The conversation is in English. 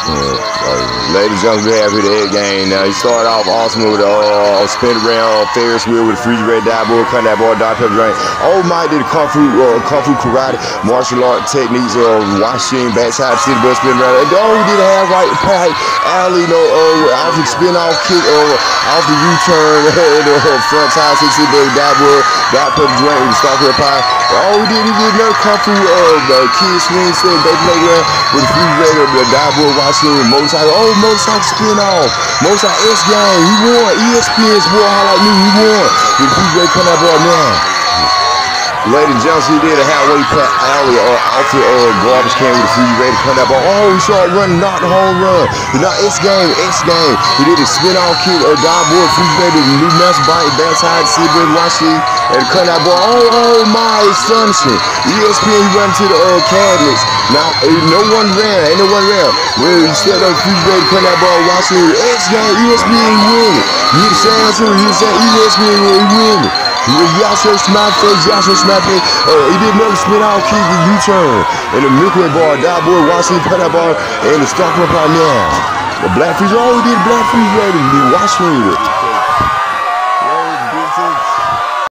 Ladies and gentlemen, we have here the head game. Now, he started off awesome with a spin around Ferris wheel with a freeze red die bull, cut that ball, dot pepper drain. Oh my, did kung fu karate, martial art techniques, washing, backside city bus spin around. And he did a half right pack, alley, off the spin off kick, off the U-turn, front side six city bus die bull, dot pepper drain with the star pepper pie. He did another kung fu kid swing set, baby playground with a freeze red die bull, washing, motorcycle. Motorcycle spin off. Motorcycle S game. He won. ESPN Sport Highlight News. He won. With Bchuck coming out boy now. Ladies and gentlemen, he did a halfway pack alley outfit garbage can with a free ready to come out ball. He started running, not the home run. Not X game. He did a spin off kick, dive board, free ready, new master bite, backside, Seabird, Washington, and cut out ball. Oh my, astonishing. ESPN, he ran to the cabinets. Now, no one ran. Ain't no one ran. Well, he stepped up, free ready, cut out ball, Washington, X game, ESPN, he win it. You the same too. You the same, ESPN, he win it. Y'all show smile face, he did another spin out kick, the U-turn, and the Milky Way bar, die boy, Washington, cut that ball, and the stock up right now. The black freeze, he did black freeze ready, Washington.